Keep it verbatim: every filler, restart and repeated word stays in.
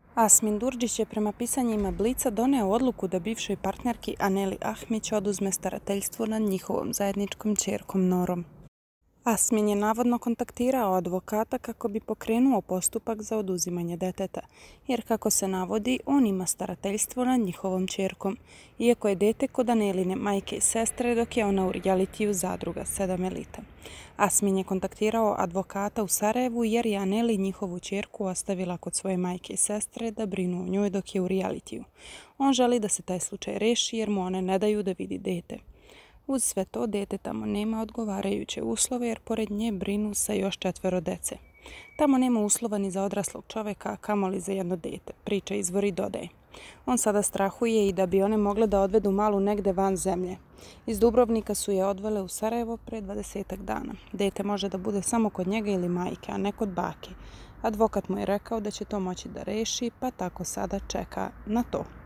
Asmin Durdžić je prema pisanjima Blica doneo odluku da bivšoj partnerki Aneli Ahmić oduzme starateljstvo nad njihovom zajedničkom ćerkom Norom. Asmin je navodno kontaktirao advokata kako bi pokrenuo postupak za oduzimanje deteta, jer kako se navodi, on ima starateljstvo nad njihovom ćerkom, iako je dete kod Aneline majke i sestre dok je ona u realitiju Zadruga sedam Elita. Asmin je kontaktirao advokata u Sarajevu jer je Aneli njihovu ćerku ostavila kod svoje majke i sestre da brinu o njoj dok je u realitiju. On želi da se taj slučaj reši jer mu one ne daju da vidi dete. Uz sve to, dete tamo nema odgovarajuće uslove jer pored nje brinu sa još četvero dece. Tamo nema uslova ni za odraslog čoveka, a kamoli za jedno dete, priča izvor i dodaje. On sada strahuje i da bi one mogle da odvedu malu negde van zemlje. Iz Dubrovnika su je odvele u Sarajevo pre dvadesetak dana. Dete može da bude samo kod njega ili majke, a ne kod bake. Advokat mu je rekao da će to moći da reši, pa tako sada čeka na to.